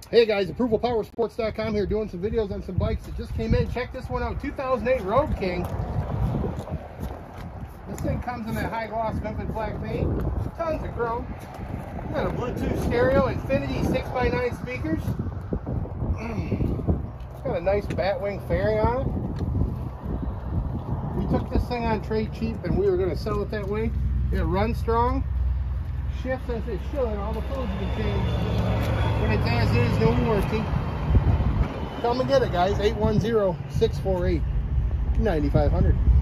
Hey guys, ApprovalPowersports.com here doing some videos on some bikes that just came in. Check this one out, 2008 Road King. This thing comes in that high gloss Memphis black paint. Tons of chrome. Got a Bluetooth stereo, Infinity 6x9 speakers. Got a nice Batwing fairing on it. We took this thing on trade cheap and we were going to sell it that way. It runs strong. Shifts as it should. All the fluids have been changed. But it's as is, no warranty. Come and get it, guys. 810-648-9500.